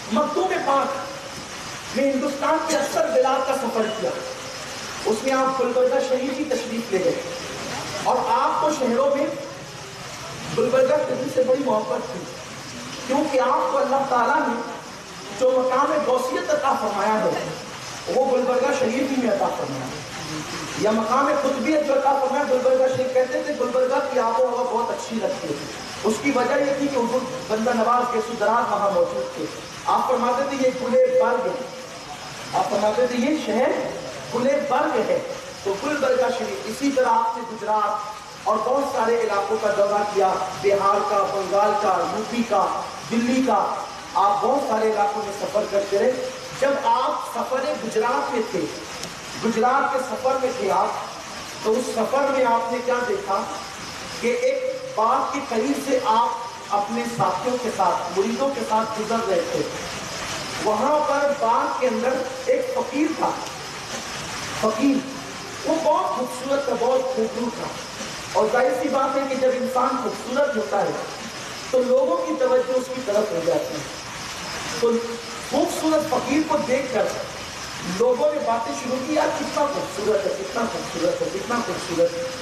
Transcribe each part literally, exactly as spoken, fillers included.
مکتوم پاک نے ہندوستان کے اکثر بلاد کا سفر کیا. اس میں آپ گلبرگہ شریف کی تشریف لے گئے اور آپ کو شہروں میں گلبرگہ شریف سے بڑی محبت تھی، کیونکہ آپ کو اللہ تعالیٰ نے جو مقام غوثیت عطا فرمایا ہے وہ گلبرگہ شریف ہی میں عطا فرمایا ہے، یا مقام قطبیت جو عطا فرمایا گلبرگہ شریف. کہتے تھے گلبرگہ کی آب و ہوا بہت اچھی لگتی ہے. اس کی وجہ یہ تھی کہ حضور بندہ نواز کے سدرات وہاں موجود تھے. آپ فرماتے تھے یہ گلے برگ ہے، آپ فرماتے تھے یہ شہر گلے برگ ہے. تو گلبرگہ شریف. اسی طرح آپ نے گجرات اور بہت سارے علاقوں کا دورہ کیا، بہار کا، بنگال کا، یو پی کا، دلی کا. آپ بہت سارے علاقوں میں سفر کرتے رہے. جب آپ سفر گجرات میں تھے، گجرات کے سفر میں تھے آپ، تو اس سفر میں آپ نے کیا دیکھا کہ ایک باغ کے قریب سے آپ اپنے ساتھیوں کے ساتھ، مریدوں کے ساتھ گزر رہے تھے. وہاں پر باغ کے اندر ایک فقیر تھا. فقیر وہ بہت خوبصورت تھا، بہت خوبصورت تھا. اور ظاہر سی بات ہے کہ جب انسان خوبصورت ہوتا ہے تو لوگوں کی توجہ اس کی طرف ہو جاتی ہے. تو خوبصورت فقیر کو دیکھ کر لوگوں نے باتیں شروع کی، یار کتنا خوبصورت ہے، کتنا خوبصورت ہے، کتنا خوبصورت ہے.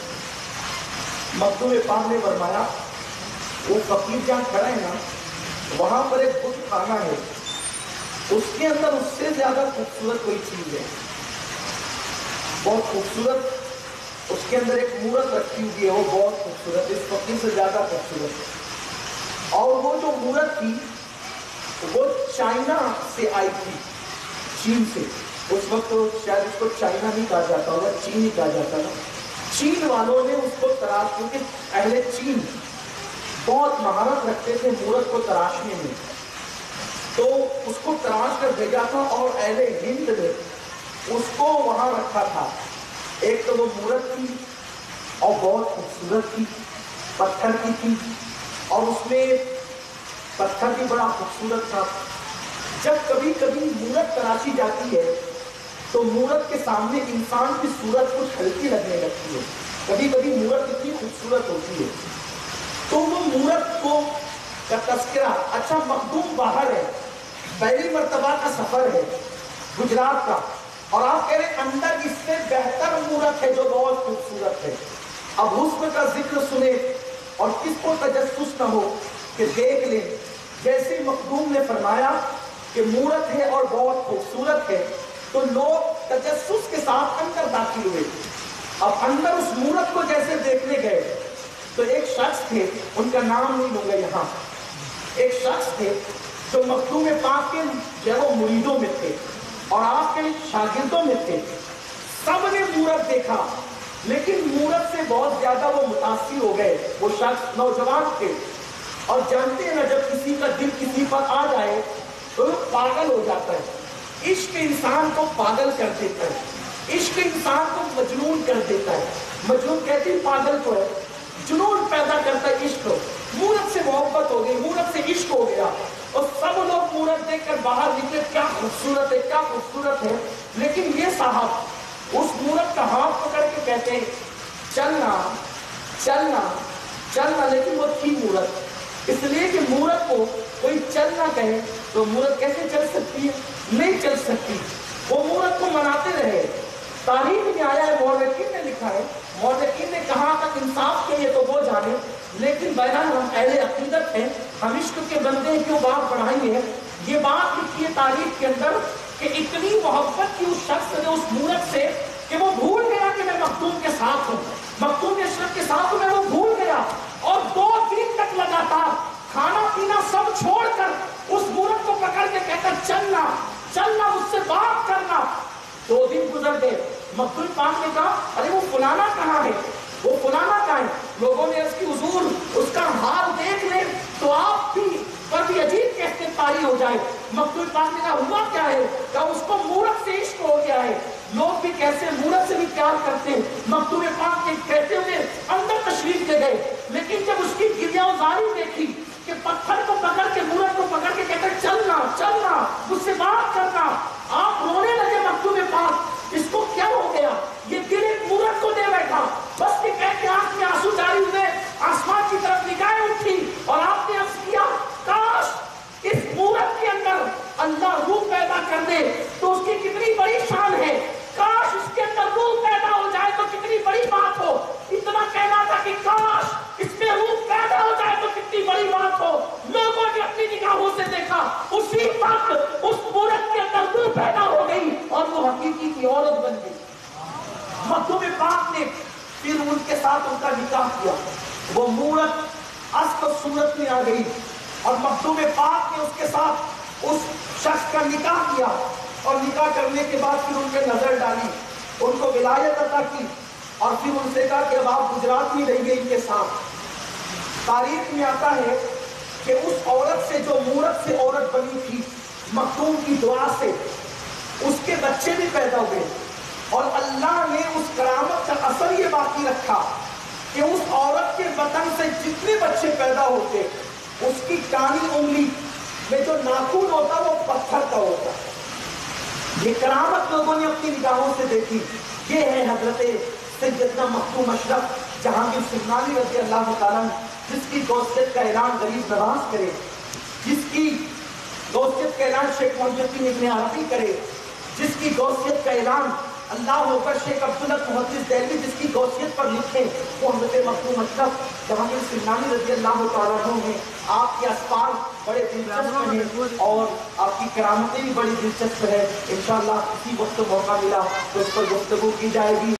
مکتوم پاک نے فرمایا وہ فقیر جہاں کھڑا ہے نا، وہاں پر ایک بت خانہ ہے، اس کے اندر اس سے زیادہ خوبصورت کوئی چیز ہے. بہت خوبصورت اس کے اندر ایک مورت رکھی ہوئی ہے، وہ بہت خوبصورت، اس فقیر سے زیادہ خوبصورت. اور وہ جو مورت تھی وہ چائنا سے آئی تھی، چین سے. اس وقت تو شاید اس کو چائنا نہیں کہا جاتا ہوگا، چین ہی کہا جاتا تھا. چین والوں نے اس کو تراش، کیونکہ اہل چین بہت مہارت رکھتے تھے مورت کو تراشنے میں، تو اس کو تراش کر بھیجا تھا. اور اہل ہند نے اس کو وہاں رکھا تھا. ایک تو وہ مورت تھی اور بہت خوبصورت تھی، پتھر کی تھی، اور اس میں پتھر بھی بڑا خوبصورت تھا. جب کبھی کبھی مورت تراشی جاتی ہے تو مورت کے سامنے انسان کی صورت کچھ ہلکی لگنے لگتی ہے. کبھی کبھی مورت اتنی خوبصورت ہوتی ہے تو وہ مورت کو کا تذکرہ. اچھا مخدوم باہر ہے، پہلی مرتبہ کا سفر ہے گجرات کا، اور آپ کہہ رہے ہیں اندر اس سے بہتر مورت ہے جو بہت خوبصورت ہے. اب حسن کا ذکر سنے اور کس کو تجسس نہ ہو کہ دیکھ لیں. جیسے مخدوم نے فرمایا کہ مورت ہے اور بہت خوبصورت ہے تو لوگ تجسس کے ساتھ اندر داخل ہوئے. اب اندر اس مورت کو جیسے دیکھنے گئے تو ایک شخص تھے، ان کا نام نہیں لوں گا یہاں، ایک شخص تھے جو مکتوم پاک کے جو وہ مریدوں میں تھے اور آپ کے شاگردوں میں تھے. سب نے مورت دیکھا لیکن مورت سے بہت زیادہ وہ متاثر ہو گئے. وہ شخص نوجوان تھے اور جانتے ہیں نا جب کسی کا دل کسی پر آ جائے تو وہ پاگل ہو جاتا ہے. عشق انسان کو پاگل کر دیتا ہے، عشق انسان کو مجنون کر دیتا ہے. مجنون کہتے ہیں پاگل کو ہے، جنون پیدا کرتا ہے عشق. مورت سے محبت ہو گئی، مورت سے عشق ہو گیا اور سب لوگ مورت دیکھ کر باہر نکلے، کیا خوبصورت ہے، کیا خوبصورت ہے. لیکن یہ صاحب اس مورت کا ہاتھ پکڑ کے کہتے ہیں چلنا چلنا چلنا. لیکن وہ تھی مورت، اس لیے کہ مورت کو کوئی چل نہ کہے تو مورت کیسے چل سکتی ہے؟ نہیں چل سکتی. وہ مورت کو مناتے رہے. تاریخ میں آیا ہے، مورخین نے لکھا ہے، مورخین نے کہا تک انصاف کے لیے تو وہ جانے، لیکن بہرحال ہم اہل عقیدت ہیں، ہم عشق کے بندے ہیں، کیوں بات بڑھائیں گے. یہ بات لکھی ہے تاریخ کے اندر کہ اتنی محبت کی اس شخص نے اس مورت سے کہ وہ بھول گیا کہ میں مخدوم کے ساتھ ہوں، مخدوم اشرف کے ساتھ ہوں. میں وہ بھول گیا اور دو دن تک لگاتار کھانا پینا سب چھوڑ کر اس مورت کو پکڑ کے کہتا چلنا چلنا، مجھ سے بات کرنا. دو دن گزر گئے. مخدوم پاک نے کہا ارے وہ فلانا کہاں ہے، وہ فلانا کہاں ہے. لوگوں نے اس کی حضور اس کا حال دیکھ لیں تو آپ بھی پر بھی عجیب کیسے پاری ہو جائے. مخدوم پاک نے کہا ہوا کیا ہے؟ کہا اس کو مورت سے عشق ہو گیا ہے. لوگ بھی کیسے مورت سے بھی پیار کرتے ہیں. مخدوم پاک کے کہتے ہوئے اندر تشریف لے گئے، لیکن جب اس کی گریہ وزاری دیکھی کہ پتھر کو پکڑ کے مورت کو پکڑ کے کہتے چلنا چلنا، مجھ سے بات کرنا، آپ رونے لگے. مخدوم پاک اس کو کیا ہو گیا؟ یہ دل ایک مورت کو دے بیٹھا. بس یہ کہہ کے آنکھ میں آنسو جاری ہوئے، آسمان کی طرف نگاہیں اٹھی اور آپ نے عرض کیا کاش اس مورت کے اندر ساتھ ان کا نکاح کیا. وہ مورت اصل صورت میں آ گئی اور مخدوم پاک نے اس کے ساتھ اس شخص کا نکاح کیا اور نکاح کرنے کے بعد پھر ان پہ نظر ڈالی, ان کو ولایت عطا کی اور پھر ان سے کہا کہ اب آپ گجرات میں رہیں گے ان کے ساتھ. تاریخ میں آتا ہے کہ اس عورت سے جو مورت سے عورت بنی تھی, مخدوم کی دعا سے اس کے بچے بھی پیدا ہوئے اور اللہ نے اس کرامت کا اثر یہ باقی رکھا کہ اس عورت کے بدن سے جتنے بچے پیدا ہوتے اس کی کانی انگلی میں جو ناخن ہوتا وہ پتھر کا ہوتا. یہ کرامت لوگوں نے اپنی نگاہوں سے دیکھی. یہ ہے حضرت سیدنا مخدوم اشرف جہانگیر سمنانی رضی اللہ تعالیٰ, جس کی گوسیت کا اعلان غریب نواز کرے, جس کی گوسیت کا اعلان شیخ محی الدین ابن عربی کرے, جس کی گوسیت کا اعلان اللہ اکبر شیخ عبداللہ محدث دہلوی جس کی گوسیت پر لکھے, وہ حضرت مخدوم اشرف جہانگیر سمنانی رضی اللہ تعالیٰ عنہ ہیں. آپ کے اسفار بڑے دلچسپ ہیں اور آپ کی کرامتیں بھی بڑی دلچسپ ہے. انشاءاللہ کسی وقت موقع ملا تو اس پر گفتگو کی جائے گی.